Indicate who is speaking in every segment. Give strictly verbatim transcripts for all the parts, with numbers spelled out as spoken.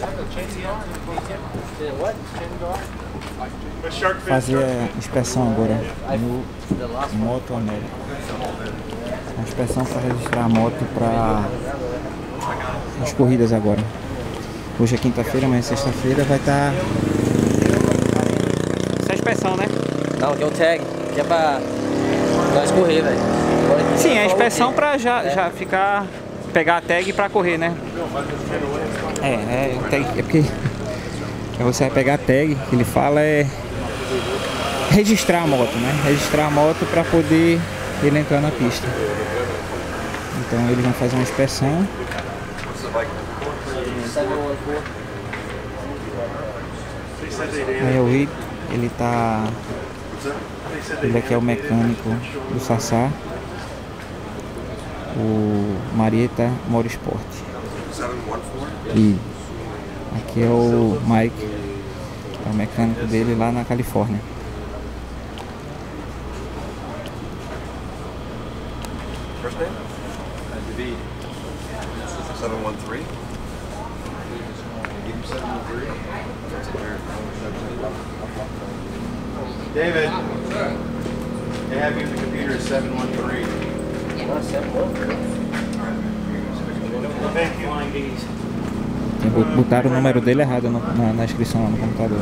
Speaker 1: Fazer inspeção agora no Moto América. A inspeção para registrar a moto para as corridas agora. Hoje é quinta-feira, amanhã é sexta-feira, vai estar... Essa é a inspeção, né?
Speaker 2: Não, que é o tag, que é pra nós correr, velho.
Speaker 1: Sim, é a inspeção pra já, já ficar... Pegar a tag pra correr, né? É, é, tag, é porque... Você vai pegar a tag, que ele fala é... Registrar a moto, né? Registrar a moto pra poder ele entrar na pista. Então eles vão fazer uma inspeção. Aí o Will, ele tá... Ele aqui é o mecânico do Sassá. O Marietta Motorsport. E aqui é o Mike, é o mecânico dele lá na Califórnia.
Speaker 3: First name? David. seven one three. Give him seven one three. David. They have you in the computer as seven one three. Not seven one three. Thank you.
Speaker 1: Botaram o número dele errado no, na, na inscrição lá no computador.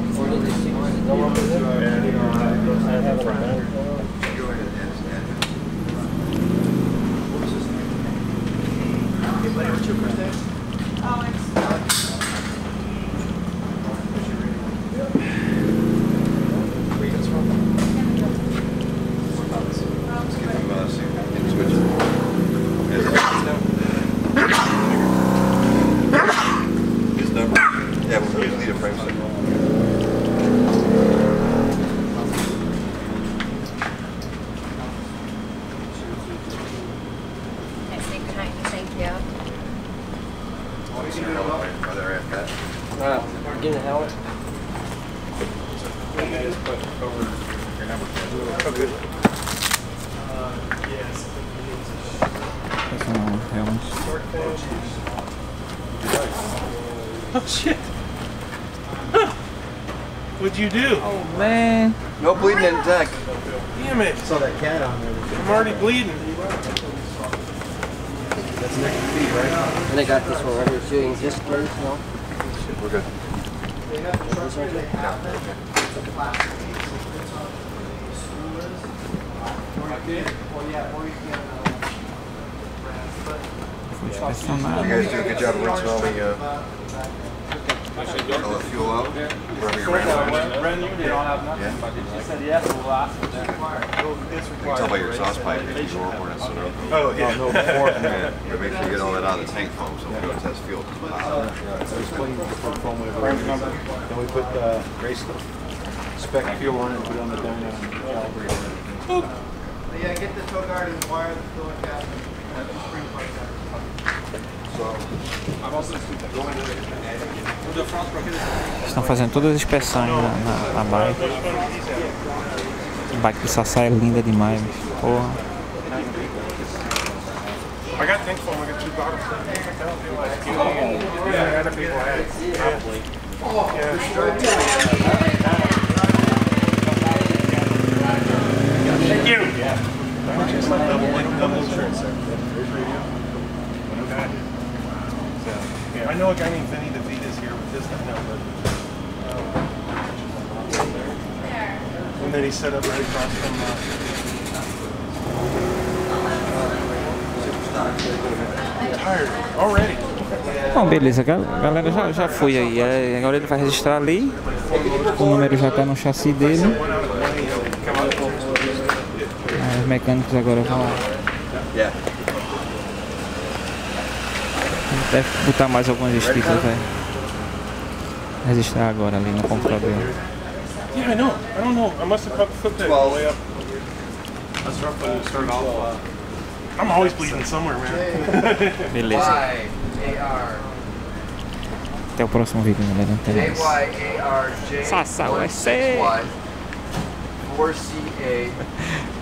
Speaker 2: Uh, give me the helmet.
Speaker 3: Okay.
Speaker 4: Oh shit! What'd you do?
Speaker 1: Oh man!
Speaker 3: No bleeding in the deck.
Speaker 4: Damn it!
Speaker 3: Saw that cat on there.
Speaker 4: I'm already bleeding.
Speaker 3: That's next to feet, right?
Speaker 2: And I got this one right here too. You can just close, no?
Speaker 3: We're good.
Speaker 2: This one too?
Speaker 1: Foi inspecionado.
Speaker 3: You guys do a good job of rinsing all the, uh, all the fuel out? Wherever you ran over.
Speaker 4: Brand new, they don't have nothing.
Speaker 3: Yeah.
Speaker 4: But she said yes, it will last. It's
Speaker 3: You can tell by your exhaust pipe if you go over it, so no.
Speaker 4: Oh yeah. No, before.
Speaker 3: Yeah, but make sure you get all that out of the tank foam so we go test fuel.
Speaker 5: So we clean the foam wave, and we put uh, race spec fuel on it, put it on the dyno and calibrate it.
Speaker 3: Yeah, get the tow guard and wire the fuel cap and the spring plug cap.
Speaker 1: Estão fazendo todas as inspeções na, na, na bike. A bike do Sassá é linda demais, porra.
Speaker 4: I got tank foam. I got two bottles. Yeah, other people had it. Probably. Yeah. Thank you. Yeah. Double, double insurance. Yeah, I know a guy named Vinny DeVita's here with this now, but and then he set up right across from. Uh, I'm tired already.
Speaker 1: Bom, beleza, a galera já, já foi aí. Agora ele vai registrar ali. O número já está no chassi dele. Aí os mecânicos agora vão. Deve botar mais algumas stickers, vai registrar agora ali no computador.
Speaker 4: Yeah, I know. I don't know. I must have cut the foot peg all the way up. That's rough when you start off. Uh, I'm always bleeding somewhere, man.
Speaker 1: Beleza. Até o próximo vídeo, galera. Até mais. Sassá U S A.